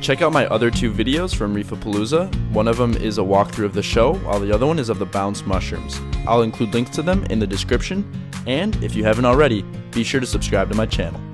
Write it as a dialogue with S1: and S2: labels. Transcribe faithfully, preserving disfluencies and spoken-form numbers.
S1: Check out my other two videos from Reefapalooza. One of them is a walkthrough of the show, while the other one is of the bounce mushrooms. I'll include links to them in the description, and if you haven't already, be sure to subscribe to my channel.